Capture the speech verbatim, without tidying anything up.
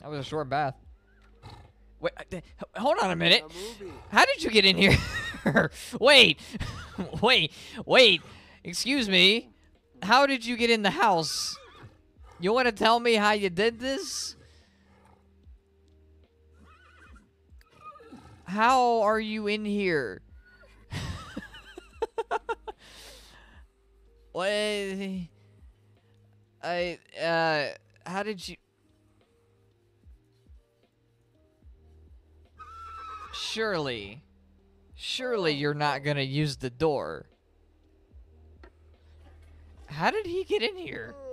That was a short bath. Wait, hold on a minute. How did you get in here? Wait, wait, wait. Excuse me. How did you get in the house? You want to tell me how you did this? How are you in here? What? I, uh, how did you... Surely, surely you're not gonna use the door. How did he get in here?